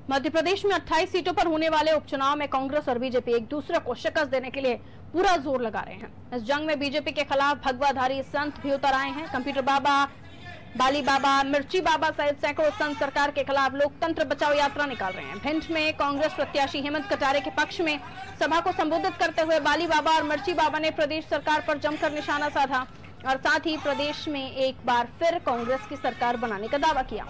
मध्य प्रदेश में 28 सीटों पर होने वाले उपचुनाव में कांग्रेस और बीजेपी एक दूसरे को शिकस्त देने के लिए पूरा जोर लगा रहे हैं। इस जंग में बीजेपी के खिलाफ भगवाधारी संत भी उतर आए हैं। कंप्यूटर बाबा, बाली बाबा, मिर्ची बाबा सहित सैकड़ों संत सरकार के खिलाफ लोकतंत्र बचाओ यात्रा निकाल रहे हैं। भिंड में कांग्रेस प्रत्याशी हेमंत कटारे के पक्ष में सभा को संबोधित करते हुए बाली बाबा और मिर्ची बाबा ने प्रदेश सरकार पर जमकर निशाना साधा और साथ ही प्रदेश में एक बार फिर कांग्रेस की सरकार बनाने का दावा किया।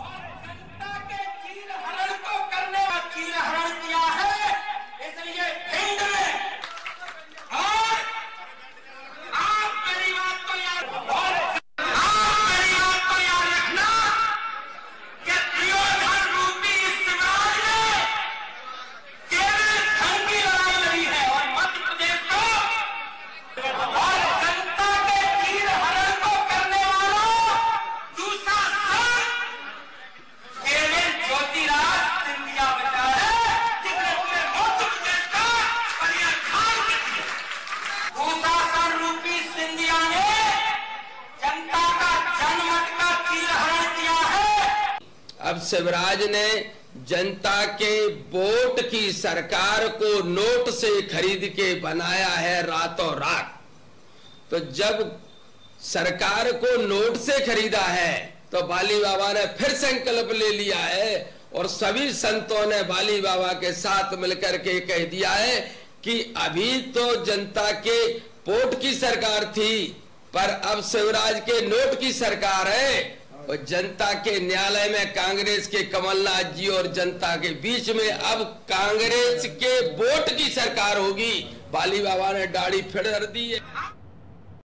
अब शिवराज ने जनता के वोट की सरकार को नोट से खरीद के बनाया है रातों रात। तो जब सरकार को नोट से खरीदा है तो बाली बाबा ने फिर संकल्प ले लिया है और सभी संतों ने बाली बाबा के साथ मिलकर के कह दिया है कि अभी तो जनता के वोट की सरकार थी, पर अब शिवराज के नोट की सरकार है और जनता के न्यायालय में कांग्रेस के कमलनाथ जी और जनता के बीच में अब कांग्रेस के वोट की सरकार होगी। बाली बाबा ने दाढ़ी फिर दी है।